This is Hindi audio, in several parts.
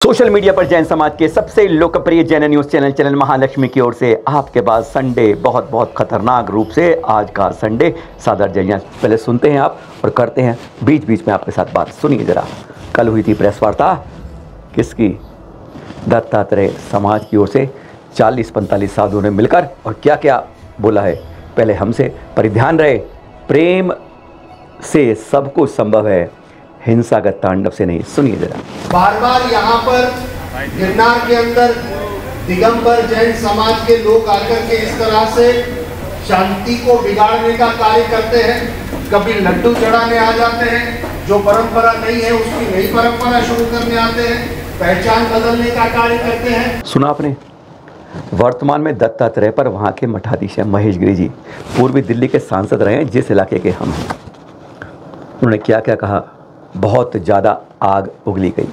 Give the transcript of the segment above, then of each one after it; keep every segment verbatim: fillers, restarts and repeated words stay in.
सोशल मीडिया पर जैन समाज के सबसे लोकप्रिय Jain news channel channel Mahalaxmi की ओर से आपके पास संडे बहुत बहुत खतरनाक रूप से आज का संडे सादर जय। पहले सुनते हैं आप और करते हैं बीच बीच में आपके साथ बात। सुनिए जरा, कल हुई थी प्रेस वार्ता किसकी? दत्तात्रेय समाज की ओर से चालीस पैंतालीस साधुओं ने मिलकर और क्या क्या बोला है। पहले हमसे परिध्यान रहे, प्रेम से सब कुछ संभव है, हिंसागत तांडव से नहीं। सुनिए जरा। बार बार यहाँ पर गिरनार के अंदर दिगंबर जैन समाज के लोग आकर के इस तरह से शांति को बिगाड़ने का कार्य करते हैं। कभी लड्डू चढ़ाने आ जाते हैं, जो परंपरा नहीं है उसकी नई परंपरा शुरू करने आते हैं, पहचान बदलने का कार्य करते हैं। सुना आपने? वर्तमान में दत्तात्रेय पर वहाँ के मठाधीश हैं महेश गिरी जी, पूर्वी दिल्ली के सांसद रहे हैं जिस इलाके के हम हैं। उन्होंने क्या क्या कहा? बहुत ज़्यादा आग उगली गई,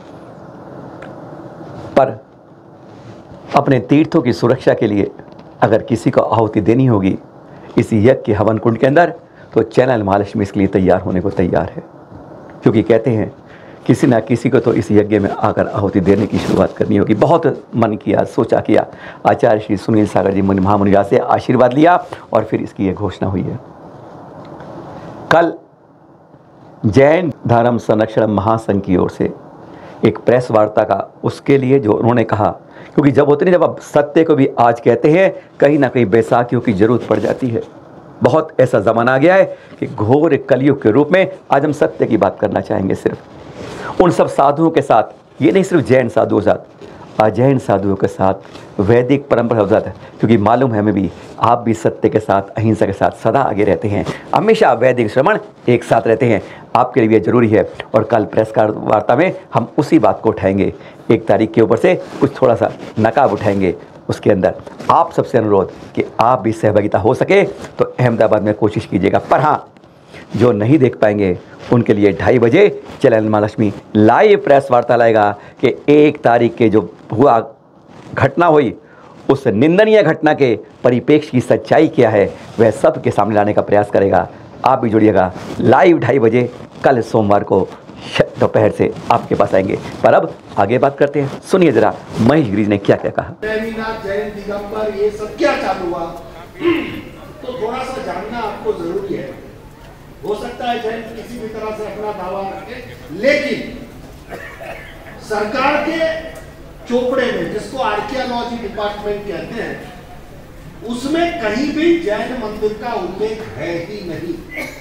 पर अपने तीर्थों की सुरक्षा के लिए अगर किसी को आहुति देनी होगी इस यज्ञ के हवन कुंड के अंदर, तो चैनल महालक्ष्मी इसके लिए तैयार होने को तैयार है। क्योंकि कहते हैं किसी ना किसी को तो इस यज्ञ में आकर आहुति देने की शुरुआत करनी होगी। बहुत मन किया, सोचा किया, आचार्य श्री सुनील सागर जी मुनि महामुनिराज से आशीर्वाद लिया और फिर इसकी यह घोषणा हुई है। कल जैन धर्म संरक्षण महासंघ की ओर से एक प्रेस वार्ता का, उसके लिए जो उन्होंने कहा, क्योंकि जब होते नहीं, जब आप सत्य को भी आज कहते हैं, कहीं ना कहीं बैसाखियों की जरूरत पड़ जाती है। बहुत ऐसा ज़माना आ गया है कि घोर कलयुग के रूप में आज हम सत्य की बात करना चाहेंगे। सिर्फ उन सब साधुओं के साथ, ये नहीं सिर्फ जैन साधुओं के साथ, अजैन साधुओं के साथ, वैदिक परंपरा के साथ, क्योंकि मालूम है हमें भी आप भी सत्य के साथ, अहिंसा के साथ सदा आगे रहते हैं, हमेशा वैदिक श्रवण एक साथ रहते हैं, आपके लिए जरूरी है। और कल प्रेस वार्ता में हम उसी बात को उठाएंगे। एक तारीख के ऊपर से कुछ थोड़ा सा नकाब उठाएंगे, उसके अंदर आप सबसे अनुरोध कि आप भी सहभागिता हो सके तो अहमदाबाद में कोशिश कीजिएगा। पर हाँ, जो नहीं देख पाएंगे उनके लिए ढाई बजे चैनल महालक्ष्मी लाइव प्रेस वार्ता लाएगा कि एक तारीख के जो हुआ घटना हुई, उस निंदनीय घटना के परिप्रेक्ष्य की सच्चाई क्या है वह सब के सामने लाने का प्रयास करेगा। आप भी जुड़िएगा लाइव ढाई बजे कल सोमवार को दोपहर से आपके पास आएंगे। पर अब आगे बात करते हैं, सुनिए जरा महेश गिरी ने क्या क्या कहा। जैन दिगंबर ये सब क्या चालू हुआ, तो थोड़ा सा जानना आपको जरूरी है। हो सकता है जैन किसी भी तरह से अपना दावा रखे, लेकिन सरकार के चोपड़े में, जिसको आर्कियोलॉजी डिपार्टमेंट कहते हैं, उसमें कहीं भी जैन मंदिर का उल्लेख है ही नहीं।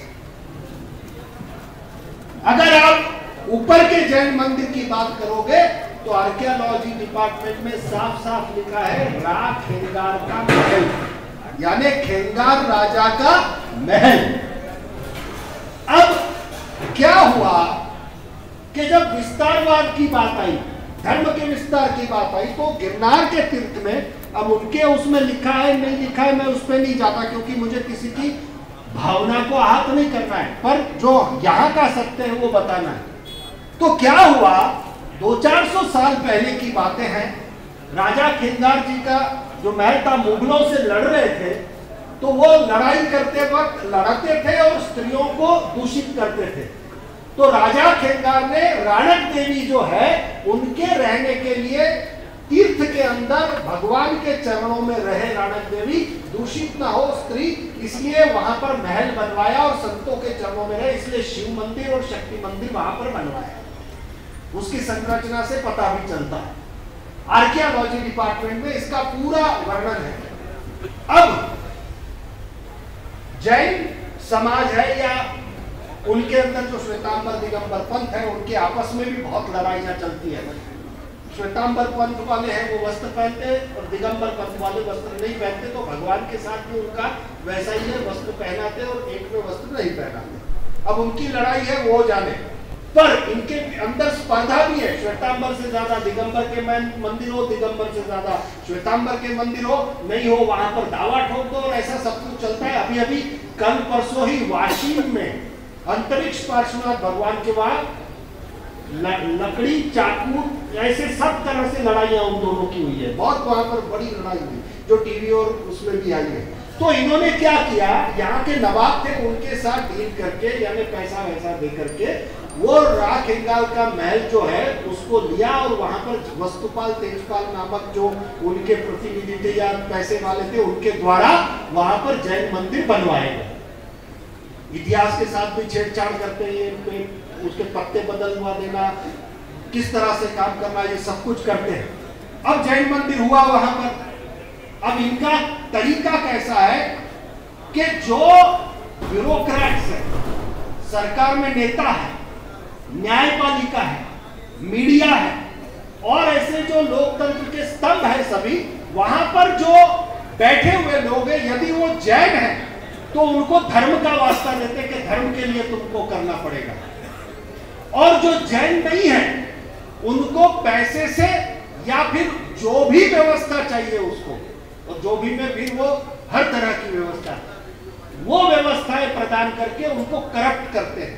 अगर आप ऊपर के जैन मंदिर की बात करोगे तो आर्कियोलॉजी डिपार्टमेंट में साफ साफ लिखा है रा खेंगार का महल, यानी खेंगार राजा का महल। अब क्या हुआ कि जब विस्तारवाद की बात आई, धर्म के विस्तार की बात आई, तो गिरनार के तीर्थ में, अब उनके उसमें लिखा है नहीं लिखा है मैं उस पर नहीं जाता, क्योंकि मुझे किसी की भावना को आहत नहीं करना है, पर जो यहाँ का सत्य है वो बताना है। तो क्या हुआ, दो चार सौ साल पहले की बातें हैं। राजा खेंगार जी का जो महल था, मुगलों से लड़ रहे थे, तो वो लड़ाई करते वक्त लड़ते थे और स्त्रियों को दूषित करते थे। तो राजा खेंगार ने राणक देवी जो है उनके रहने के लिए तीर्थ के अंदर भगवान के चरणों में रहे राणक देवी, दूषित ना हो स्त्री, इसलिए वहां पर महल बनवाया और संतों के चरणों में रहे, इसलिए शिव मंदिर और शक्ति मंदिर वहां पर बनवाया। उसकी संरचना से पता भी चलता है। आर्कियोलॉजी डिपार्टमेंट में इसका पूरा वर्णन है। अब जैन समाज है या उनके अंदर जो श्वेतांबर दिगंबर पंथ है, उनके आपस में भी बहुत लड़ाइयां चलती है। श्वेतांबर पंथ वाले हैं वो वस्त्र पहनते हैं और दिगंबर पंथ वाले वस्त्र नहीं पहनते, तो भगवान के साथ भी उनका वैसा ही है, वस्त्र पहनाते और एक में वस्त्र नहीं पहनाते। अब उनकी लड़ाई है वो जाने, पर इनके अंदर स्पर्धा भी है। श्वेतांबर से ज्यादा दिगंबर के मंदिर हो, दिगंबर से ज्यादा श्वेतांबर के मंदिर हो, नहीं हो वहां पर दावा ठोक दो, और ऐसा सब कुछ चलता है। अभी अभी कल परसों ही वाशिम में अंतरिक्ष पार्श्वनाथ भगवान के वहां लकड़ी, चाकू, ऐसे सब तरह से लड़ाइयां उन दोनों की हुई है। बहुत वहां पर बड़ी लड़ाई हुई जो टीवी और उसमें भी आई है। तो इन्होंने क्या किया, यहाँ के नवाब थे उनके साथ डील करके, यानी पैसा वैसा दे करके वो राख हिंगाल का महल जो है उसको लिया और वहां पर वस्तुपाल तेजपाल नामक जो उनके प्रतिनिधि थे या पैसे वाले थे उनके द्वारा वहां पर जैन मंदिर बनवाए गए। इतिहास के साथ भी छेड़छाड़ करते हैं, उसके पत्ते बदलवा देना, किस तरह से काम करना, ये सब कुछ करते हैं। अब जैन मंदिर हुआ वहां पर। अब इनका तरीका कैसा है कि जो ब्यूरोक्रेट्स है, सरकार में नेता है, न्यायपालिका है, मीडिया है और ऐसे जो लोकतंत्र के स्तंभ है सभी, वहां पर जो बैठे हुए लोग हैं, यदि वो जैन है तो उनको धर्म का वास्ता देते कि धर्म के लिए तुमको करना पड़ेगा, और जो जैन नहीं है उनको पैसे से या फिर जो भी व्यवस्था चाहिए उसको, और जो भी में फिर वो हर तरह की व्यवस्था, वो व्यवस्थाएं प्रदान करके उनको करप्ट करते हैं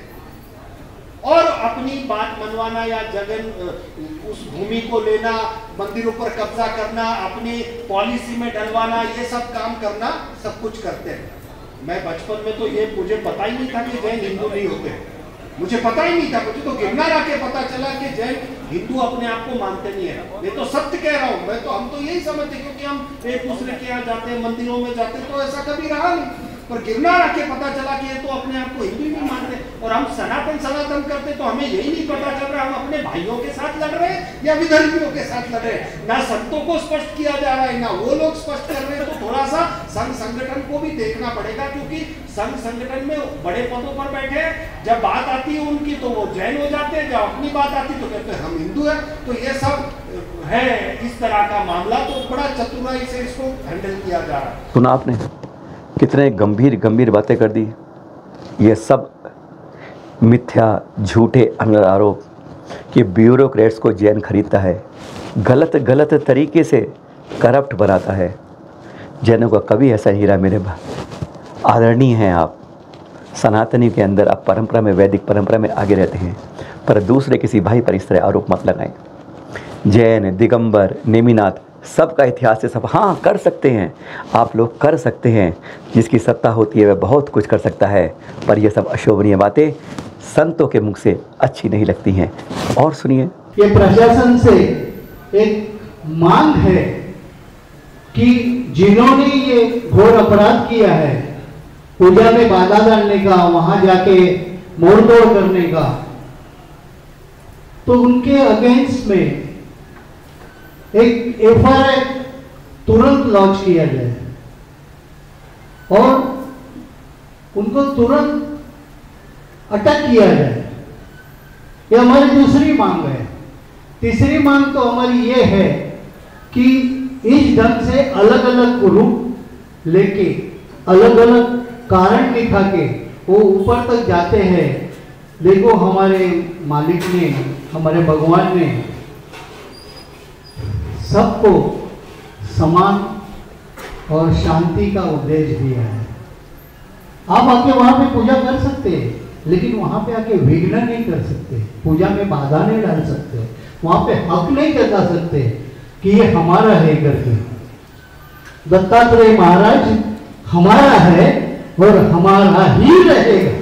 और अपनी बात मनवाना या जगन उस भूमि को लेना, मंदिरों पर कब्जा करना, अपनी पॉलिसी में डलवाना, ये सब काम करना, सब कुछ करते हैं। मैं बचपन में तो ये मुझे पता ही नहीं था कि जैन हिंदू नहीं होते, मुझे पता ही नहीं था। मुझे तो गिरनार आके पता चला कि जैन हिंदू अपने आप को मानते नहीं है। मैं तो सत्य कह रहा हूँ, मैं तो हम तो यही समझते क्योंकि हम एक दूसरे के यहाँ जाते हैं, मंदिरों में जाते हैं, तो ऐसा कभी रहा नहीं। पर गिरनार आके पता चला कि ये तो अपने आप को हिंदू ही नहीं मानते और हम सनातन सनातन करते, तो हमें यही नहीं पता चल रहा हम अपने भाइयों के साथ लड़ रहे हैं या विधर्मियों के साथ लड़ रहे हैं। ना संतों को स्पष्ट किया जा रहा है, ना वो लोग स्पष्ट कर रहे हैं। तो थोड़ा सा संघ संगठन को भी देखना पड़ेगा, क्योंकि संघ संगठन में बड़े पदों पर बैठे हैं, जब बात आती है उनकी तो वो जैन हो जाते हैं, जब अपनी बात आती तो कहते हैं हम हिंदू है। तो ये सब है इस तरह का मामला, तो बड़ा चतुराई से इसको हैंडल किया जा रहा है। सुना आपने कितने गंभीर गंभीर बातें कर दी। ये सब मिथ्या झूठे आरोप कि ब्यूरोक्रेट्स को जैन खरीदता है, गलत गलत तरीके से करप्ट बनाता है। जैनों का कभी ऐसा नहीं रहा मेरे आदरणीय हैं आप, सनातनी के अंदर आप परंपरा में, वैदिक परंपरा में आगे रहते हैं, पर दूसरे किसी भाई पर इस तरह आरोप मत लगाएं। जैन, दिगंबर, नेमिनाथ सबका इतिहास से सब हाँ कर सकते हैं, आप लोग कर सकते हैं, जिसकी सत्ता होती है वह बहुत कुछ कर सकता है, पर यह सब अशोभनीय बातें संतों के मुख से अच्छी नहीं लगती हैं। और सुनिए, ये प्रशासन से एक मांग है कि जिन्होंने ये घोर अपराध किया है, पूजा में बाधा डालने का, वहां जाके मोड़तोड़ करने का, तो उनके अगेंस्ट में एक एफ आई आर तुरंत लॉन्च किया जाए और उनको तुरंत अटक किया जाए। ये हमारी दूसरी मांग है। तीसरी मांग तो हमारी ये है कि इस ढंग से अलग अलग रूप लेके, अलग अलग कारण दिखा के वो ऊपर तक जाते हैं। देखो हमारे मालिक ने, हमारे भगवान ने सबको समान और शांति का उपदेश दिया है। आप आके वहां पे पूजा कर सकते हैं, लेकिन वहां पे आके विघ्न नहीं कर सकते, पूजा में बाधा नहीं डाल सकते, वहां पे हक नहीं जता सकते कि ये हमारा है करके। दत्तात्रेय महाराज हमारा है और हमारा ही रहेगा।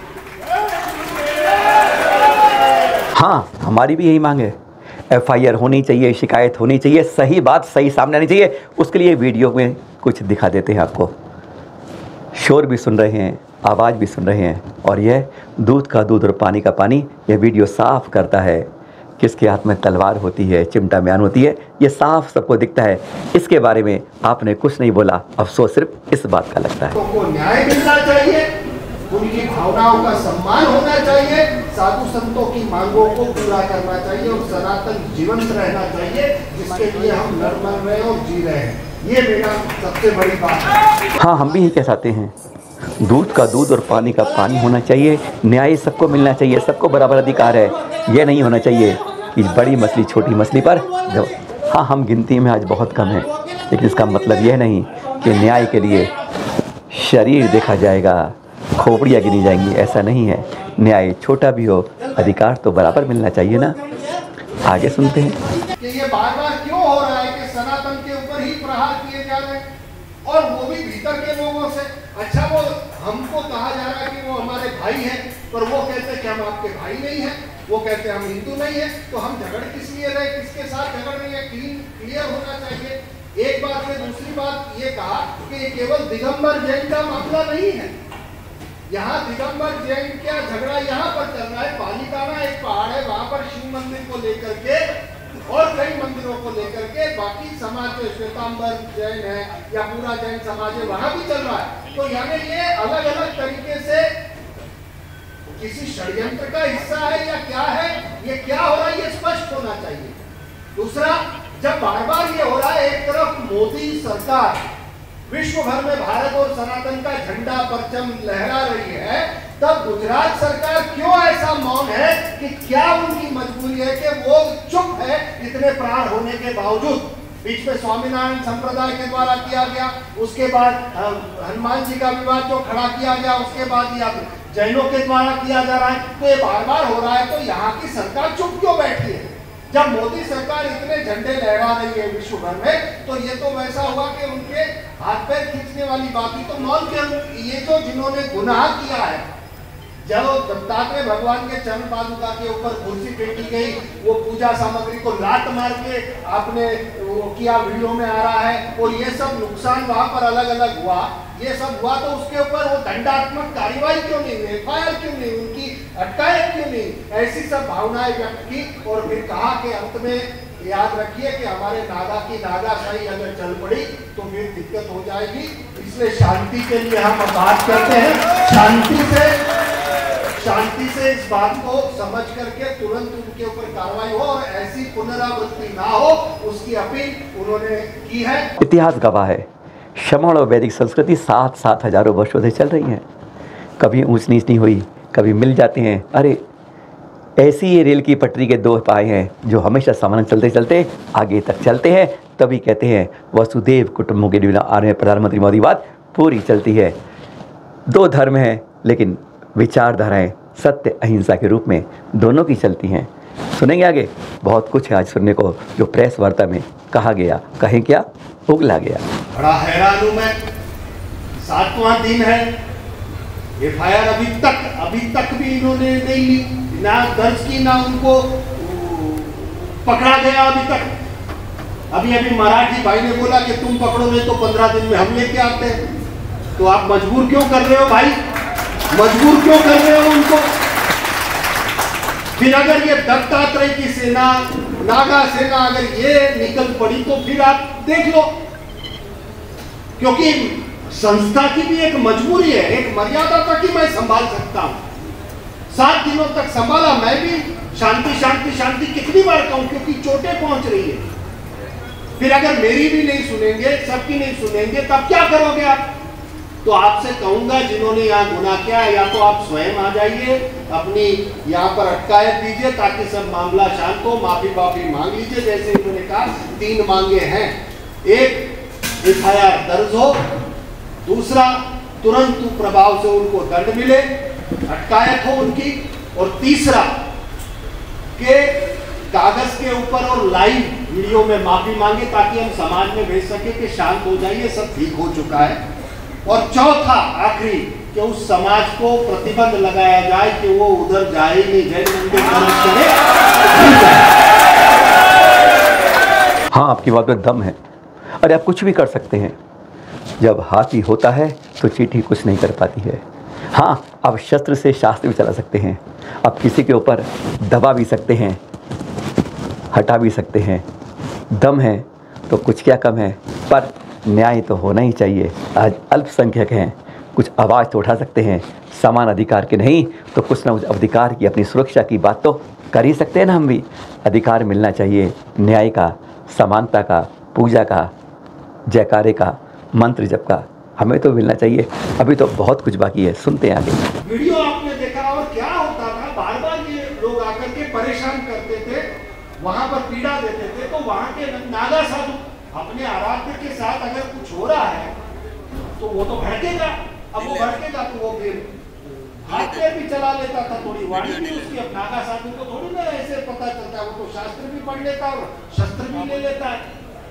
हाँ, हमारी भी यही मांग है। एफ आई आर होनी चाहिए, शिकायत होनी चाहिए, सही बात सही सामने आनी चाहिए। उसके लिए वीडियो में कुछ दिखा देते हैं आपको। शोर भी सुन रहे हैं, आवाज़ भी सुन रहे हैं, और यह दूध का दूध और पानी का पानी, यह वीडियो साफ करता है किसके हाथ में तलवार होती है, चिमटा म्यान होती है, ये साफ सबको दिखता है। इसके बारे में आपने कुछ नहीं बोला, अफसोस सिर्फ इस बात का लगता है। तो को न्याय मिलना चाहिए, उनकी भावनाओं का सम्मान होना चाहिए, साधु संतों की मांगों को पूरा करना चाहिए और सनातन जीवंत रहना चाहिए, जिसके लिए हम लड़ मर रहे हैं और जी रहे हैं। ये मेरा सबसे बड़ी बात है। हाँ, हम भी यही कह सकते हैं, दूध का दूध और पानी का पानी होना चाहिए, न्याय सबको मिलना चाहिए, सबको बराबर अधिकार है। यह नहीं होना चाहिए कि बड़ी मछली छोटी मछली पर। हाँ, हम गिनती में आज बहुत कम हैं, लेकिन इसका मतलब यह नहीं कि न्याय के लिए शरीर देखा जाएगा, खोपड़ियाँ गिनी जाएंगी, ऐसा नहीं है। न्याय छोटा भी हो, अधिकार तो बराबर मिलना चाहिए ना। आगे सुनते हैं कि ये बार बार क्यों हो रहा है कि सनातन के ऊपर ही प्रहार किए जा रहे हैं, और वो भी भीतर के लोगों से। अच्छा, वो हमको कहा जा रहा है कि वो हमारे भाई हैं, पर वो कहते हैं कि हम आपके भाई नहीं हैं, वो कहते हैं हम हिंदू नहीं है, तो हम झगड़ किस लिए रहे, किसके साथ झगड़ रहे हैं, क्लीन क्लियर होना चाहिए। एक बात है। दूसरी बात ये कहा कि केवल दिगंबर जैन का मामला नहीं है, यहाँ दिगंबर जैन क्या झगड़ा यहाँ पर चल रहा है। पालीताना एक पहाड़ है, वहां पर शिव मंदिर को लेकर के और कई मंदिरों को लेकर के बाकी समाज जो श्वेतांबर जैन है या पूरा जैन समाज है वहां भी चल रहा है। तो यानी ये अलग अलग तरीके से किसी षड्यंत्र का हिस्सा है या क्या है, ये क्या हो रहा है, ये स्पष्ट होना चाहिए। दूसरा, जब बार बार ये हो रहा है, एक तरफ मोदी सरकार विश्व भर में भारत और सनातन का झंडा परचम लहरा रही है, तब गुजरात सरकार क्यों ऐसा मौन है कि क्या उनकी मजबूरी है कि वो चुप है इतने प्राण होने के बावजूद। बीच में स्वामीनारायण संप्रदाय के द्वारा किया गया, उसके बाद हनुमान जी का विवाद जो खड़ा किया गया, उसके बाद या जैनों के द्वारा किया जा रहा है, तो ये बार बार हो रहा है। तो यहाँ की सरकार चुप क्यों बैठी है जब मोदी सरकार इतने झंडे लहरा रही है विश्व भर में? तो ये तो वैसा हुआ कि उनके हाथ पैर खींचने वाली बात ही तो मौन के। ये जो जिन्होंने गुनाह किया है, जब दत्तात्रेय भगवान के चरण पादुका के ऊपर कुर्सी फेंकी गई, वो पूजा सामग्री को लात मार के आपने वो किया, वीडियो में आ रहा है, और ये सब नुकसान वहां पर अलग अलग हुआ, ये सब हुआ, तो उसके ऊपर वो दंडात्मक कार्रवाई क्यों नहीं हुई, एफ आई आर क्यों नहीं, उनकी अटकायत क्यों नहीं? ऐसी सब भावनाएं व्यक्त की और फिर कहा कि अंत में याद रखिए कि हमारे नागा की नागाशाही अगर चल पड़ी तो फिर दिक्कत हो जाएगी, इसलिए शांति के लिए हम बात करते हैं। शांति से शांति से इस बात को समझ करके तुरंत उनके ऊपर कार्रवाई हो और ऐसी पुनरावृत्ति ना हो, उसकी अपील उन्होंने की है। इतिहास गवाह है, श्रमण और वैदिक संस्कृति सात सात हजारों वर्षों से चल रही हैं, कभी ऊंच नीच नहीं हुई, कभी मिल जाते हैं। अरे ऐसी ये रेल की पटरी के दो पाए हैं जो हमेशा सामान चलते चलते आगे तक चलते हैं, तभी कहते हैं वसुदेव कुटुंबकम आ रहे हैं प्रधानमंत्री मोदी, बात पूरी चलती है। दो धर्म हैं लेकिन विचारधाराएं सत्य अहिंसा के रूप में दोनों की चलती हैं। सुनेंगे आगे, बहुत कुछ है आज सुनने को जो प्रेस वार्ता में कहा गया, कहें क्या उगला गया। बड़ा हैरान हूं मैं, सातवां दिन है, एफ आई आर अभी तक अभी तक भी इन्होंने नहीं ली, ना दर्ज की, ना उनको पकड़ा गया अभी तक। अभी अभी मराठी भाई ने बोला कि तुम पकड़ोगे तो पंद्रह दिन में हम लेके आते हैं। तो आप मजबूर क्यों कर रहे हो भाई, मजबूर क्यों कर रहे हो उनको? फिर अगर ये दत्तात्रेय की सेना, नागा सेना अगर ये निकल पड़ी तो फिर आप देख लो, क्योंकि संस्था की भी एक मजबूरी है, एक मर्यादा तक ही मैं संभाल सकता हूं। सात दिनों तक संभाला, मैं भी शांति शांति शांति कितनी बार कहूं, क्योंकि चोटें पहुंच रही है। फिर अगर मेरी भी नहीं सुनेंगे, सबकी नहीं सुनेंगे, तब क्या करोगे आप? तो आपसे कहूंगा जिन्होंने यहाँ गुनाह किया, या तो आप स्वयं आ जाइए, अपनी यहाँ पर अटकायत दीजिए ताकि सब मामला शांत हो, माफी माफी मांग लीजिए जैसे इन्होंने कहा। तीन मांगे हैं, एक एफ आई आर दर्ज हो, दूसरा तुरंत प्रभाव से उनको दंड मिले, अटकायत हो उनकी, और तीसरा के कागज के ऊपर और लाइव वीडियो में माफी मांगे ताकि हम समाज में भेज सके कि शांत हो जाइए, सब ठीक हो चुका है। और चौथा आखिरी कि उस समाज को प्रतिबंध लगाया जाए कि वो उधर जाए ही नहीं, जैन मंदिर करे। हाँ, आपकी बात में दम है। अरे आप कुछ भी कर सकते हैं, जब हाथी होता है तो चींटी कुछ नहीं कर पाती है। हाँ, आप शस्त्र से शास्त्र भी चला सकते हैं, आप किसी के ऊपर दबा भी सकते हैं, हटा भी सकते हैं। दम है तो कुछ क्या कम है, पर न्याय तो होना ही चाहिए। आज अल्पसंख्यक हैं, कुछ आवाज़ तो उठा सकते हैं, समान अधिकार के नहीं तो कुछ ना कुछ अधिकार की, अपनी सुरक्षा की बात तो कर ही सकते हैं ना। हम भी अधिकार मिलना चाहिए, न्याय का, समानता का, पूजा का, जयकारे का, मंत्र जप का, हमें तो मिलना चाहिए। अभी तो बहुत कुछ बाकी है, सुनते हैं आगे। वीडियो आपने देखा और क्या होता था, बार बार ये लोग आकर के परेशान करते थे, वहां पर पीड़ा देते थे। तो वहां के नागा साधु अपने आराध्य के साथ अगर कुछ हो रहा है तो वो तो भड़केगा। अब वो भड़केगा तो वो फिर हाथ में भी चला लेता था, थोड़ी वाणी भी उसकी। अब नागा साधु को थोड़ी ना ऐसे पता चलता, वो तो शास्त्र भी पढ़ लेता और शस्त्र भी ले लेता है।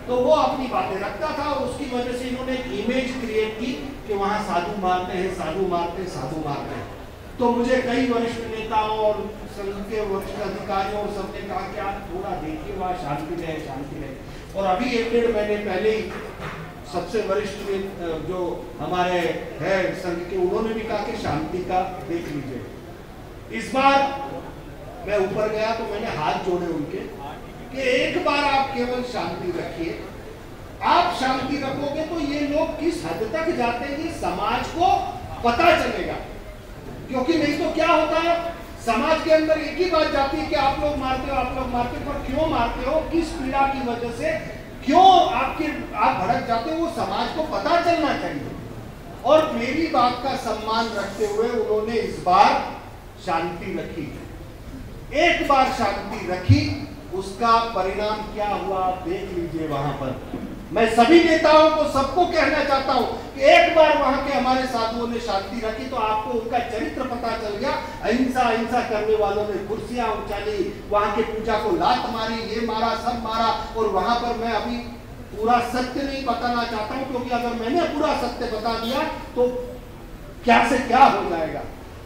तो वो अपनी बातें रखता था और उसकी वजह से इन्होंने एक इमेज क्रिएट की कि वहाँ साधु मारते हैं, साधु मारते हैं, साधु मारते हैं। तो मुझे कई वरिष्ठ नेताओं और संघ के वरिष्ठ अधिकारियों और सबने कहा कि आप थोड़ा देखिए वहाँ शांति रहे, शांति रहे। और अभी एक डेढ़ महीने पहले ही सबसे वरिष्ठ जो हमारे है संघ के, उन्होंने भी कहा कि शांति का देख लीजिए। इस बार मैं ऊपर गया तो मैंने हाथ जोड़े उनके कि एक बार आप केवल शांति रखिए। आप शांति रखोगे तो ये लोग किस हद तक जाते हैं ये समाज को पता चलेगा। क्योंकि नहीं तो क्या होता है, समाज के अंदर एक ही बात जाती है कि आप लोग मारते हो, आप लोग मारते हो, पर क्यों मारते हो, किस पीड़ा की वजह से, क्यों आपके आप भड़क जाते हो, वो समाज को पता चलना चाहिए। और मेरी बात का सम्मान रखते हुए उन्होंने इस बार शांति रखी, एक बार शांति रखी, उसका परिणाम क्या हुआ आप देख लीजिए। वहां पर मैं सभी नेताओं को, सबको कहना चाहता हूं कि एक बार वहां के हमारे साधुओं ने शांति रखी तो आपको उनका चरित्र पता चल गया। अहिंसा अहिंसा करने वालों ने कुर्सियां उछाली, वहां के पूजा को लात मारी, ये मारा, सब मारा। और वहां पर मैं अभी पूरा सत्य नहीं बताना चाहता हूं, क्योंकि अगर मैंने पूरा सत्य बता दिया तो क्या से क्या हो जाएगा।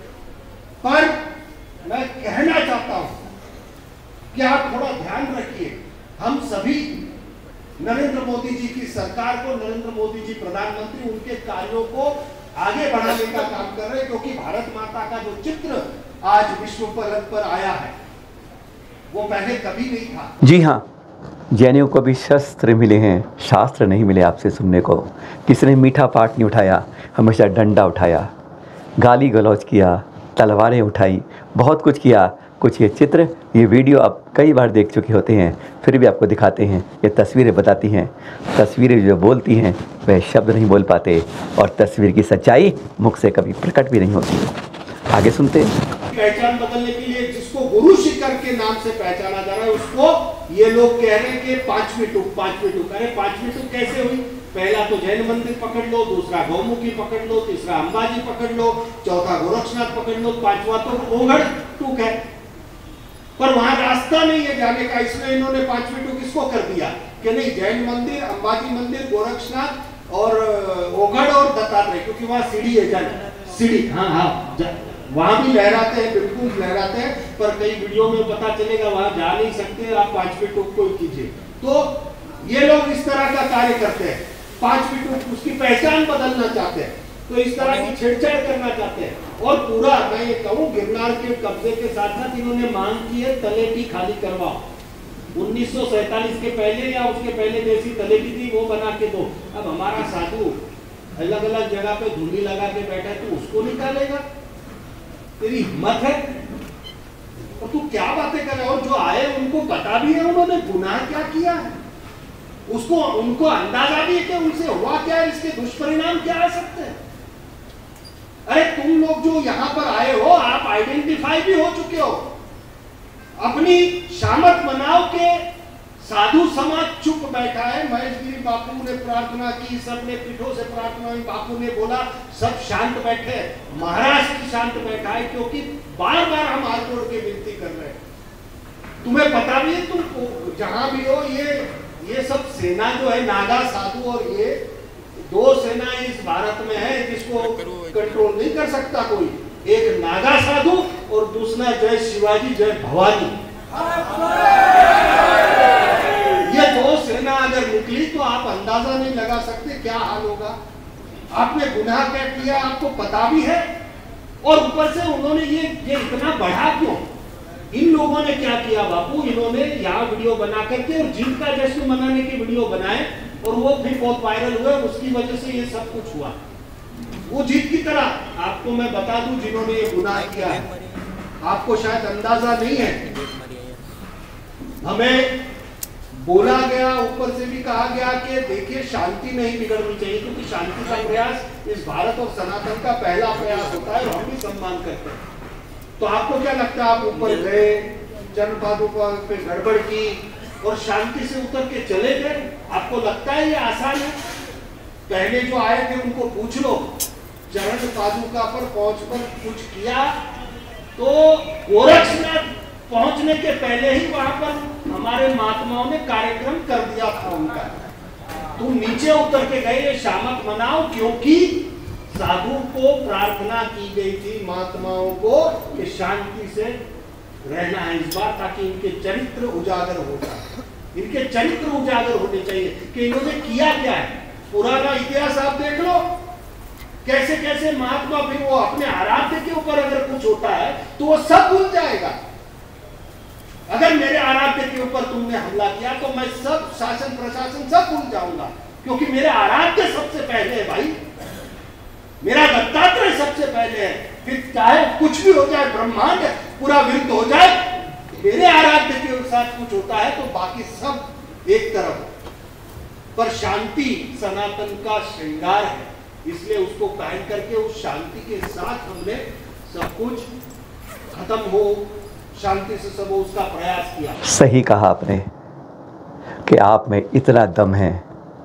पर मैं कहना चाहता हूं कि आप थोड़ा ध्यान रखिए, हम सभी नरेंद्र मोदी जी की सरकार को, नरेंद्र मोदी जी प्रधानमंत्री, उनके कार्यों को आगे बढ़ाने का काम कर रहे हैं। क्योंकि भारत माता का जो चित्र आज विश्व पलक पर आया है वो पहले कभी नहीं था। जी हाँ, जैनियों को भी शस्त्र मिले हैं, शास्त्र नहीं मिले आपसे सुनने को। किसी ने मीठा पाठ नहीं उठाया, हमेशा डंडा उठाया, गाली गलौज किया, तलवारें उठाई, बहुत कुछ किया। कुछ ये चित्र, ये वीडियो आप कई बार देख चुके होते हैं, फिर भी आपको दिखाते हैं। ये तस्वीरें बताती हैं, तस्वीरें जो बोलती हैं वह शब्द नहीं बोल पाते, और तस्वीर की सच्चाई मुख से कभी प्रकट भी नहीं होती। आगे सुनते हैं। पहचान बदलने के लिए जिसको गुरु शिखर के नाम से पहचाना जा रहा है, उसको ये लोग कह रहे हैं कि पांचवी टूक, पांचवी टूक। अरे पांचवी टूक कैसे हुई? पहला तो जैन मंदिर पकड़ लो, दूसरा गौमुखी पकड़ लो, तीसरा अंबाजी पकड़ लो, चौथा गोरक्षनाथ पकड़ लो, पांचवा तो ओघड़ टूक है। पर वहां रास्ता नहीं है जाने का, इसलिए इन्होंने पांचवी टूक इसको कर दिया कि नहीं, जैन मंदिर, अंबाजी मंदिर, गोरक्षनाथ और ओघड़ और दत्तात्रेय, क्योंकि वहां सीढ़ी है, जन सीढ़ी, हाँ हाँ वहां भी लहराते हैं, बिल्कुल लहराते हैं, पर कई वीडियो में पता चलेगा वहां जा नहीं सकते, आप पांचवी टूक को कीजिए। तो ये लोग इस तरह का कार्य करते हैं, पांचवी टूक उसकी पहचान बदलना चाहते हैं, तो इस तरह की छेड़छाड़ करना चाहते हैं। और पूरा मैं ये कहूँ, गिरनार के कब्जे के साथ साथ इन्होंने मांग की है तलेटी खाली करवाओ। उन्नीस सौ सैतालीस के पहले या उसके पहले जैसी तलेटी थी वो बना के दो। अब हमारा साधु अलग अलग जगह पे धुंडी लगा के बैठा है, तो उसको निकालेगा? तेरी हिम्मत है? और तू क्या बातें कर रहा है? और जो आए उनको पता भी है उन्होंने गुनाह क्या किया है, उसको उनको अंदाजा भी है कि उनसे हुआ क्या है, इसके दुष्परिणाम क्या आ सकते हैं। अरे तुम लोग जो यहाँ पर आए हो, आप आइडेंटिफाई भी हो चुके हो, अपनी शामत मनाओ के साधु समाज चुप बैठा है। महेश गिरी बापू ने प्रार्थना की, सबने पीठों से प्रार्थना हुई, बापू ने बोला, सब शांत बैठे। महाराष्ट्र शांत बैठा है, क्योंकि बार बार हम हाथ जोड़ के विनती कर रहे हैं। तुम्हें पता भी है, तुम जहां भी हो, ये ये सब सेना जो है, नागा साधु और ये दो सेना इस भारत में है जिसको कंट्रोल नहीं कर सकता कोई। एक नागा साधु और दूसरा जय शिवाजी जय भवानी। ये दो सेना अगर निकली तो आप अंदाजा नहीं लगा सकते क्या हाल होगा। आपने गुनाह क्या किया आपको पता भी है, और ऊपर से उन्होंने ये ये इतना बढ़ा क्यों? इन लोगों ने क्या किया बापू, इन्होंने यहाँ वीडियो बना करके और जीत का जश्न मनाने की वीडियो बनाए, और वो भी बहुत वायरल हुए, उसकी वजह से ये सब कुछ हुआ। वो जीत की तरह आपको मैं बता दूं, जिन्होंने ये गुनाह किया है, आपको शायद अंदाजा नहीं है, हमें बोला गया, ऊपर से भी कहा गया कि देखिए शांति नहीं बिगड़नी चाहिए, क्योंकि शांति का प्रयास इस भारत और सनातन का पहला प्रयास होता है, और हम भी सम्मान करते हैं। तो आपको क्या लगता है, आप ऊपर गए, चरण पादुका पे गड़बड़ की और शांति से उतर के चले गए? आपको लगता है ये आसान है? पहले जो आए थे उनको पूछ लो, चरण पादुका पर पहुंच पर कुछ किया? तो गोरक्षनाथ पहुंचने के पहले ही वहां पर हमारे महात्माओं ने कार्यक्रम कर दिया था उनका, तुम नीचे उतर के गए ये शामक मनाओ, क्योंकि साधु को प्रार्थना की गई थी महात्माओं को कि शांति से रहना है इस बार, ताकि इनके चरित्र उजागर हो जाए। इनके चरित्र उजागर होने चाहिए कि इन्होंने किया क्या है। पुराना इतिहास आप देख लो, कैसे कैसे महात्मा फिर वो अपने आराध्य के ऊपर अगर कुछ होता है तो वो सब भूल जाएगा। अगर मेरे आराध्य के ऊपर तुमने हमला किया तो मैं सब शासन प्रशासन सब भूल जाऊंगा, क्योंकि मेरे आराध्य सबसे पहले है भाई, मेरा दत्तात्रेय सबसे पहले है। फिर चाहे कुछ भी हो जाए, ब्रह्मांड पूरा विरुद्ध हो जाए, मेरे आराध्य के साथ कुछ होता है तो बाकी सब एक तरफ। पर शांति सनातन का श्रृंगार है, इसलिए उसको पहन करके उस शांति के साथ हमने सब कुछ खत्म हो, शांति से सब उसका प्रयास किया। सही कहा आपने कि आप में इतना दम है,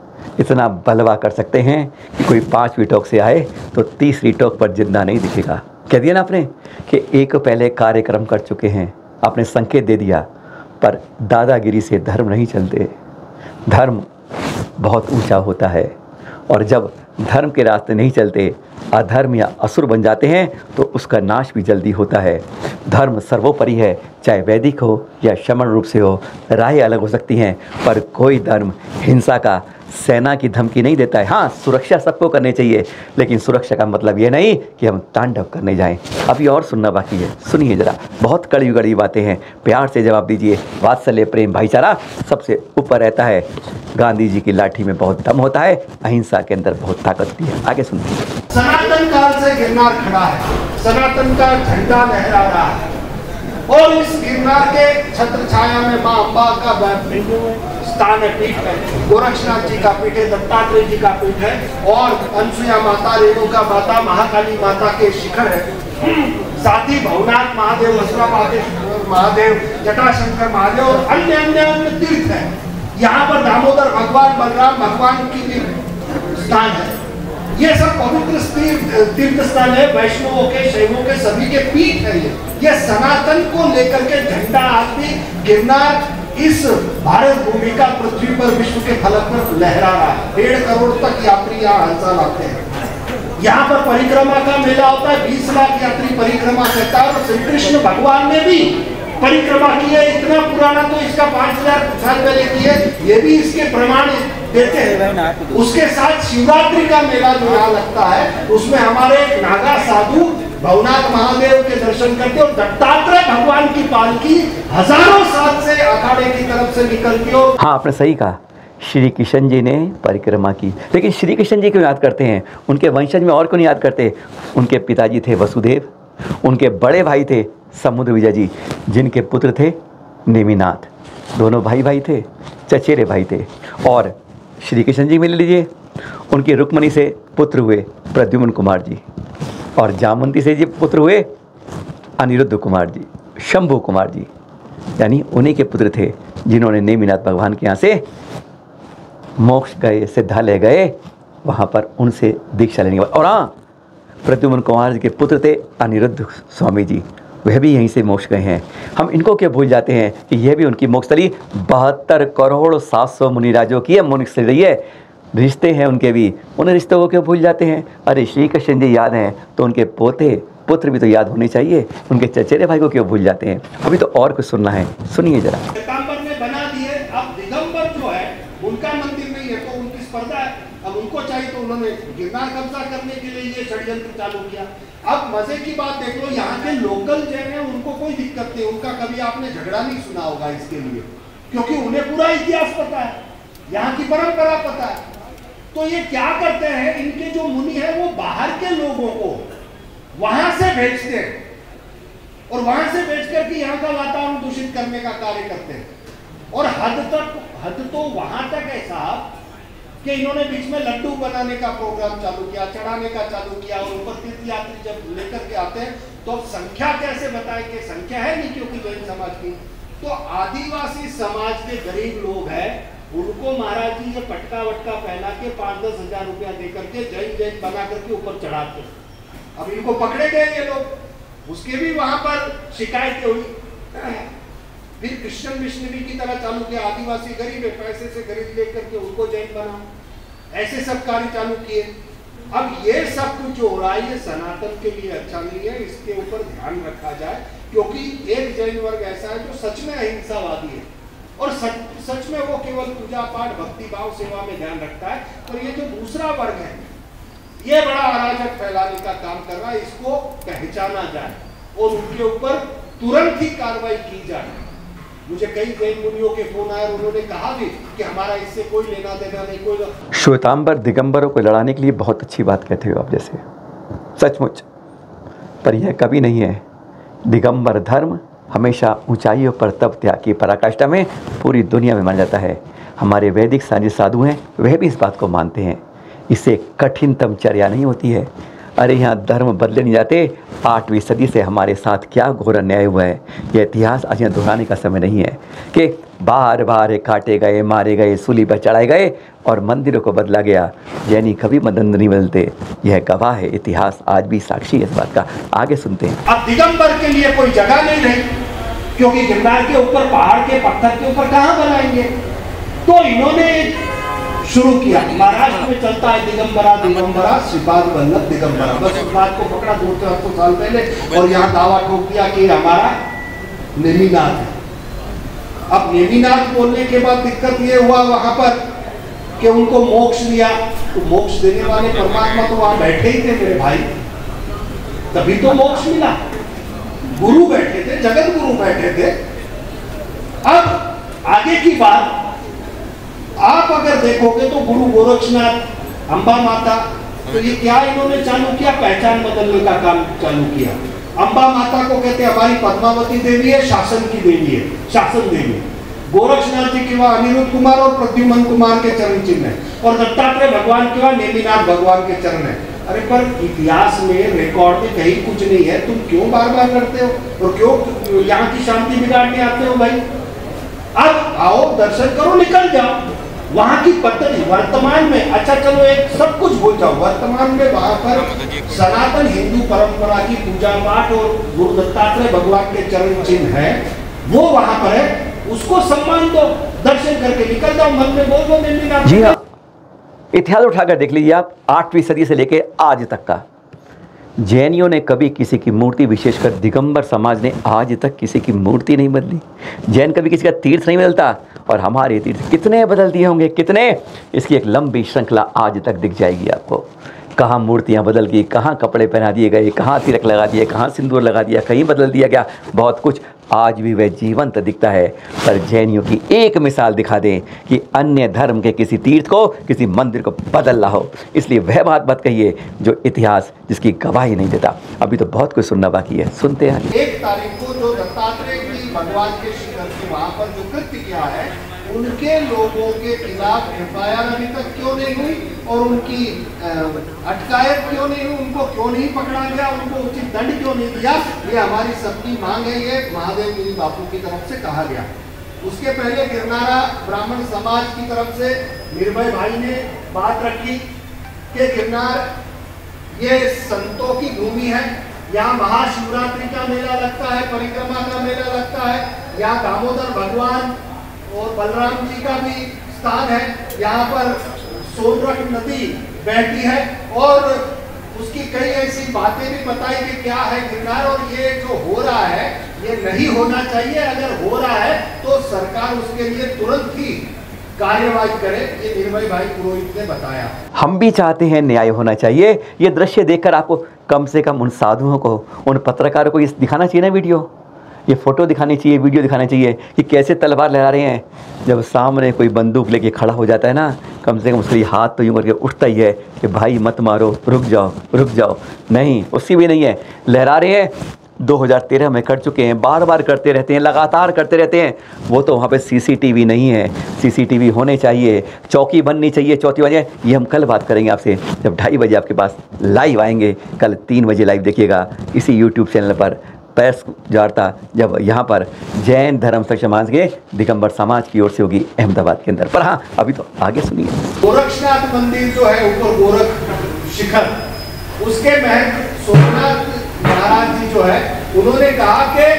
इतना बलवा कर सकते हैं कि कोई पांचवी टोक से आए तो तीसरी टोक पर जिंदा नहीं दिखेगा। कह दिया ना आपने कि एक पहले कार्यक्रम कर चुके हैं, आपने संकेत दे दिया, पर दादागिरी से धर्म नहीं चलते। धर्म बहुत ऊंचा होता है, और जब धर्म के रास्ते नहीं चलते, अधर्म या असुर बन जाते हैं तो उसका नाश भी जल्दी होता है। धर्म सर्वोपरि है, चाहे वैदिक हो या शमन रूप से हो। राहें अलग हो सकती हैं, पर कोई धर्म हिंसा का, सेना की धमकी नहीं देता है। हाँ, सुरक्षा सबको करनी चाहिए, लेकिन सुरक्षा का मतलब ये नहीं कि हम तांडव करने जाएं। अभी और सुनना बाकी है, सुनिए जरा। बहुत कड़ी कड़ी बातें हैं, प्यार से जवाब दीजिए। वात्सल्य, प्रेम, भाईचारा सबसे ऊपर रहता है। गांधी जी की लाठी में बहुत दम होता है, अहिंसा के अंदर बहुत ताकत होती है। आगे सुनिए। सनातन काल से गिरनार खड़ा है, सनातन का झंडा लहरा रहा है, और इस गिरनार के छत्र छाया में माँ अम्बा का स्थान है, पीठ है। गोरक्षनाथ जी का पीठ है, दत्तात्रेय जी का पीठ है, और अनसुया माता, रेणुका माता, महाकाली माता के शिखर है। साथ ही भवनाथ महादेव, मथुरा महादेव, जटाशंकर महादेव और अन्य अन्य अन्य तीर्थ है। यहाँ पर दामोदर भगवान, बलराम भगवान की भी स्थान है। ये सब पवित्र तीर्थ स्थान है, वैष्णवों के, शैवों के, सभी के पीठ है। ये ये सनातन को लेकर के झंडा आदमी गिरनार इस भारत भूमि का पृथ्वी पर, विश्व के फलक पर लहरा रहा है। डेढ़ करोड़ तक यात्री यहाँ हर साल आते हैं। यहाँ पर परिक्रमा का मेला होता है, बीस लाख यात्री परिक्रमा करता है। और श्री कृष्ण भगवान ने भी परिक्रमा की है, इतना पुराना, तो इसका पांच हजार साल पहले की है, ये भी इसके प्रमाण देते हैं। उसके साथ शिवरात्रि का मेला जो यहाँ लगता है, उसमें हमारे एक नागा साधु भवनाथ महादेव के दर्शन करते, और दत्तात्रेय भगवान की पालकी हजारों साल से अखाड़े की तरफ से निकलती हो। हाँ, आपने सही कहा, श्री कृष्ण जी ने परिक्रमा की। लेकिन श्री कृष्ण जी क्यों याद करते हैं? उनके वंशज में और क्यों नहीं याद करते? उनके पिताजी थे वसुदेव, उनके बड़े भाई थे समुद्र विजय जी, जिनके पुत्र थे नेमिनाथ। दोनों भाई भाई थे, चचेरे भाई थे। और श्री कृष्ण जी में ले लीजिए, उनकी रुक्मणी से पुत्र हुए प्रद्युम्न कुमार जी, और जामवंती से जी पुत्र हुए अनिरुद्ध कुमार जी, शंभु कुमार जी, यानी उन्हीं के पुत्र थे जिन्होंने नेमिनाथ भगवान के यहाँ से मोक्ष गए, सिद्धालय गए, वहाँ पर उनसे दीक्षा लेने के बाद। और हाँ, प्रद्युम्न कुमार जी के पुत्र थे अनिरुद्ध स्वामी जी, वह भी यहीं से मोक्ष गए हैं। हम इनको क्यों भूल जाते हैं कि यह भी उनकी मोक्षस्थली बहत्तर करोड़ सात सौ मुनिराजों की मोक्षस्थली रही है। रिश्ते हैं उनके भी, उन रिश्तों को क्यों भूल जाते हैं? अरे श्री कृष्ण जी याद हैं तो उनके पोते पुत्र भी तो याद होने चाहिए, उनके चचेरे भाई को क्यों भूल जाते हैं? अभी तो और कुछ सुनना है, सुनिए जरा। श्वेतांबर ने बना दिए, अब दिगंबर जो है उनका मंदिर नहीं है, तो उनकी स्पर्धा है, अब उनको चाहिए तो उन्होंने गिरनार कब्जा करने के लिए ये षड्यंत्र चालू किया। अब मजे की बात देख लो, यहाँ के लोकल जैन है, उनको कोई दिक्कत नहीं, उनका कभी आपने झगड़ा नहीं सुना होगा इसके लिए, क्योंकि उन्हें पूरा इतिहास पता है, यहाँ की परंपरा पता है। तो ये क्या करते हैं, इनके जो मुनि है वो बाहर के लोगों को वहां से भेजते हैं, और वहां से भेज करके यहाँ का वातावरण दूषित करने का कार्य करते हैं। और हद तक हद तो वहां तक है साहब कि इन्होंने बीच में लड्डू बनाने का प्रोग्राम चालू किया, चढ़ाने का चालू किया, और ऊपर तीर्थ यात्री जब लेकर के आते हैं तो संख्या कैसे बताए कि संख्या है नहीं, क्योंकि जैन समाज की, तो आदिवासी समाज के गरीब लोग हैं, उनको महाराज जी ये पटका वटका पहना के पांच दस हजार रुपया दे करके जैन जैन बना करके ऊपर चढ़ाते। अब इनको पकड़े गए ये लोग, उसके भी वहां पर शिकायतें हुई। फिर क्रिश्चियन मिशनरी की तरह चालू किया, आदिवासी गरीब है पैसे से खरीद लेकर के उनको जैन बनाओ, ऐसे सब कार्य चालू किए। अब ये सब कुछ जो हो रहा है ये सनातन के लिए अच्छा नहीं है, इसके ऊपर ध्यान रखा जाए, क्योंकि एक जैन वर्ग ऐसा है जो सच में अहिंसावादी है और सच सच में वो केवल पूजा पाठ भक्ति भाव सेवा में ध्यान रखता है। और ये जो दूसरा वर्ग है ये बड़ा अराजक फैलाने का काम कर रहा है, इसको पहचाना जाए और उनके ऊपर तुरंत ही कार्रवाई की जाए। मुझे कई जैन मुनियों के फोन आए, उन्होंने कहा भी कि हमारा इससे कोई लेना देना नहीं, कोई। श्वेतांबर दिगंबरों को लड़ाने के लिए बहुत अच्छी बात कहते हो आप जैसे, सचमुच, पर यह कभी नहीं है। दिगंबर धर्म हमेशा ऊंचाइयों पर तप त्याग की पराकाष्ठा में पूरी दुनिया में माना जाता है। हमारे वैदिक साजी साधु हैं, वह भी इस बात को मानते हैं। इससे कठिनतम चर्या नहीं होती है। अरे यहाँ धर्म बदले नहीं जाते। आठवीं सदी से हमारे साथ क्या घोर अन्याय हुआ है, यह इतिहास आज यहाँ दोहराने का समय नहीं है कि बार बार काटे गए, मारे गए, सूली पर चढ़ाए गए और मंदिरों को बदला गया। जैनी कभी मदंद नहीं बदलते, यह गवाह है, इतिहास आज भी साक्षी है इस बात का। आगे सुनते हैं। अब दिगंबर के लिए कोई जगह नहीं रही, क्योंकि गिरनार के ऊपर पहाड़ के पत्थर के ऊपर कहाँ बनाएंगे, तो इन्होंने शुरू किया। महाराष्ट्र में चलता है दिगंबरा दिगंबरा श्रीपाद वल्लभ दिगंबरा, बस उस बात को पकड़ा दो चार साल पहले और यहाँ दावा ठोक दिया कि हमारा नेमिनाथ है। अब नेमिनाथ बोलने के बाद दिक्कत ये हुआ वहां पर कि उनको मोक्ष दिया, तो मोक्ष देने वाले परमात्मा तो वहां बैठे ही थे मेरे भाई, तभी तो मोक्ष मिला। गुरु बैठे थे, जगत गुरु बैठे थे। अब आगे की बात आप अगर देखोगे तो गुरु गोरक्षनाथ, अंबा माता, तो ये क्या इन्होंने चालू किया, पहचान बदलने का काम चालू किया। अंबा माता को कहते हैं हमारी पद्मावती देवी है, शासन की देवी है, शासन देवी। गोरक्षनाथ जी के वहां अनिरुद्ध कुमार और प्रद्युमन कुमार के चरण चिन्ह है, और दत्तात्रेय भगवान के वहां नेमिनाथ भगवान के चरण है। अरे पर इतिहास में रिकॉर्ड में कहीं कुछ नहीं है, तुम क्यों बार बार करते हो और क्यों यहाँ की शांति बिगाड़ने आते हो भाई। अब आओ दर्शन करो, निकल जाओ। वहां की पद्धति वर्तमान में, अच्छा चलो एक सब कुछ भूल जाओ, वर्तमान में वहां पर सनातन हिंदू परंपरा की पूजा पाठ और गुरु दत्तात्रेय भगवान के चरण चिन्ह है, वो वहां पर है, उसको सम्मान दो, दर्शन करके निकल जाओ, मन में बोल दो नेमिनाथ। जी हाँ, इतिहास उठाकर देख लीजिए आप, आठवीं सदी से लेके आज तक का जैनियों ने कभी किसी की मूर्ति, विशेषकर दिगंबर समाज ने आज तक किसी की मूर्ति नहीं बदली। जैन कभी किसी का तीर्थ नहीं बदलता, और हमारे तीर्थ कितने बदल दिए होंगे, कितने, इसकी एक लंबी श्रृंखला आज तक दिख जाएगी आपको। कहाँ मूर्तियाँ बदल गई, कहाँ कपड़े पहना दिए गए, कहाँ तिलक लगा दिए, कहाँ सिंदूर लगा दिया, कहीं बदल दिया गया, बहुत कुछ आज भी वह जीवंत दिखता है। पर जैनियों की एक मिसाल दिखा दें कि अन्य धर्म के किसी तीर्थ को, किसी मंदिर को बदलना हो, इसलिए वह बात मत कहिए जो इतिहास जिसकी गवाही नहीं देता। अभी तो बहुत कुछ सुनना बाकी है, सुनते हैं। एक तारीख को जो दत्तात्रेय की भगवान के शिखर के वहां पर जो कृत्य किया है, उनके लोगों के खिलाफ एफ आई आर अभी तक क्यों नहीं हुई और उनकी अटकायत क्यों नहीं हुई, उनको क्यों नहीं पकड़ा गया, उनको उचित दंड क्यों नहीं दिया, ये हमारी सबकी मांग है। ये महादेव गिरी बापू की तरफ से कहा गया। उसके पहले गिरनारा ब्राह्मण समाज की तरफ से निर्भय भाई ने बात रखी कि गिरनार ये संतों की भूमि है, यहाँ महाशिवरात्रि का मेला लगता है, परिक्रमा का मेला लगता है, यहाँ दामोदर भगवान और बलराम जी का भी स्थान है, यहाँ पर सोनरख नदी बहती है, और उसकी कई ऐसी बातें भी बताई कि क्या है गिरनार, और ये जो हो रहा है ये नहीं होना चाहिए। अगर हो रहा है तो सरकार उसके लिए तुरंत ही कार्यवाही करे, ये निर्भय भाई पुरोहित ने बताया। हम भी चाहते हैं न्याय होना चाहिए। ये दृश्य देखकर आपको कम से कम उन साधुओं को, उन पत्रकारों को ये दिखाना चाहिए ना, वीडियो, ये फ़ोटो दिखानी चाहिए, वीडियो दिखाना चाहिए कि कैसे तलवार लहरा रहे हैं। जब सामने कोई बंदूक लेके खड़ा हो जाता है ना, कम से कम उसके हाथ तो यूँ करके उठता ही है कि भाई मत मारो, रुक जाओ रुक जाओ। नहीं, उसकी भी नहीं है, लहरा रहे हैं। दो हज़ार तेरह में कर चुके हैं, बार बार करते रहते हैं, लगातार करते रहते हैं। वो तो वहाँ पे सीसीटीवी नहीं है, सीसीटीवी होने चाहिए, चौकी बननी चाहिए, चौथी बजे। ये हम कल बात करेंगे आपसे, जब ढाई बजे आपके पास लाइव आएंगे। कल तीन बजे लाइव देखिएगा इसी यूट्यूब चैनल पर, प्रेस वार्ता, जब यहाँ पर जैन धर्म समाज के दिगंबर समाज की ओर से होगी अहमदाबाद के अंदर। पर हाँ, अभी तो आगे सुनिए। गोरक्षनाथ मंदिर जो है ऊपर गोरख शिखर, उसके महंत सोमनाथ महाराज जी जो है, उन्होंने कहा कि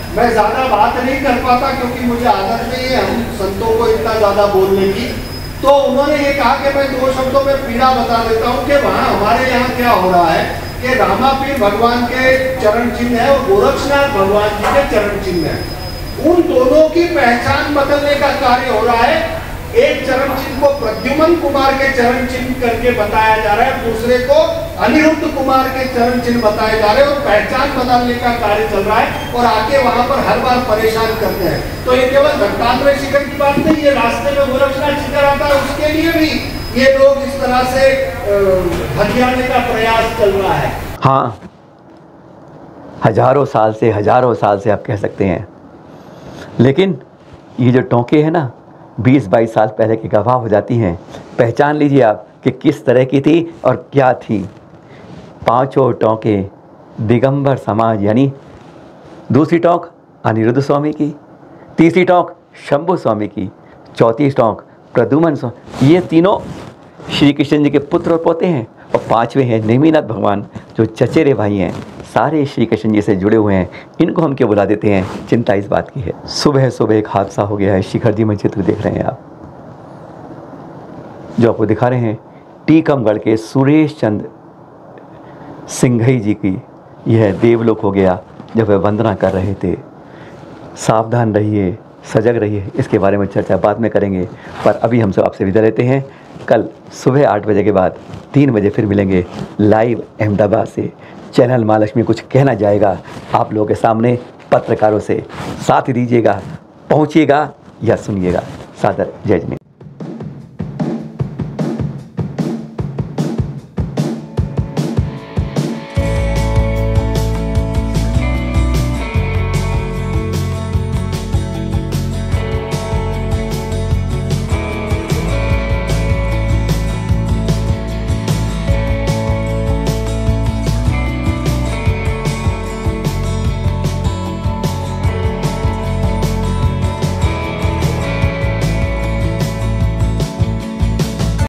मैं ज़्यादा बात नहीं कर पाता क्योंकि मुझे आदत नहीं है हम संतों को इतना ज़्यादा बोलने की। तो उन्होंने ये कहा कि मैं दो शब्दों में पीड़ा बता देता हूँ कि वहाँ हमारे यहाँ क्या हो रहा है कि रामापीर भगवान के चरण चिन्ह है और गोरक्षनाथ भगवान जी के चरण चिन्ह है। उन दोनों की पहचान बदलने का कार्य हो रहा है। एक चरण चिन्ह को प्रद्युमन कुमार के चरण चिन्ह करके बताया जा रहा है, दूसरे को अनिरुद्ध कुमार के चरण चिन्ह बताए जा रहे हैं और पहचान बदलने का कार्य चल रहा है और आके वहां पर हर बार परेशान करते हैं। तो ये केवल दत्तात्रेय शिखर की बात नहीं, ये रास्ते में गोरक्षनाथ शिखर आता है उसके लिए भी ये लोग इस तरह से भजियाने का प्रयास चल रहा है। हाँ, हजारों साल से हजारों साल से आप कह सकते हैं, लेकिन ये जो टोंके हैं ना बीस बाईस साल पहले की गवाह हो जाती हैं। पहचान लीजिए आप कि किस तरह की थी और क्या थी। पांचों टोंके दिगंबर समाज यानी दूसरी टोंक अनिरुद्ध स्वामी की, तीसरी टोंक शंभु स्वामी की, चौथी टोंक प्रद्युमन स्वामी, ये तीनों श्री कृष्ण जी के पुत्र और पोते हैं और पांचवें हैं नेमिनाथ भगवान जो चचेरे भाई हैं, सारे श्री कृष्ण जी से जुड़े हुए हैं। इनको हम क्यों बुला देते हैं, चिंता इस बात की है। सुबह सुबह एक हादसा हो गया है। शिखर जी में चित्र देख रहे हैं आप, जो आपको दिखा रहे हैं टीकमगढ़ के सुरेश चंद्र सिंघई जी की यह देवलोक हो गया जब वे वंदना कर रहे थे। सावधान रहिए, सजग रहिए, इसके बारे में चर्चा बाद में करेंगे। पर अभी हम सब आपसे विदा लेते हैं। कल सुबह आठ बजे के बाद तीन बजे फिर मिलेंगे लाइव अहमदाबाद से। चैनल महालक्ष्मी कुछ कहना जाएगा आप लोगों के सामने पत्रकारों से, साथ ही दीजिएगा, पहुंचिएगा या सुनिएगा। सादर जय जय।